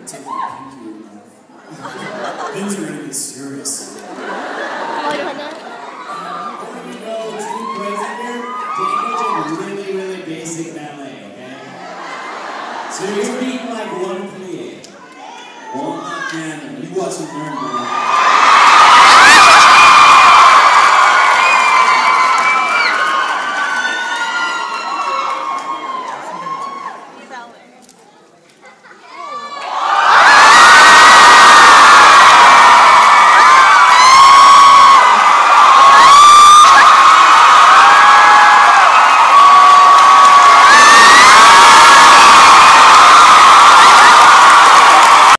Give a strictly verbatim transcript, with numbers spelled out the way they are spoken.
take your pinky ring off. Things are gonna get serious. Ngồi được hình nha. Before we go too crazy here, take a really, really basic ballet, okay? So you're being like one plie. One hand, you watch them learn.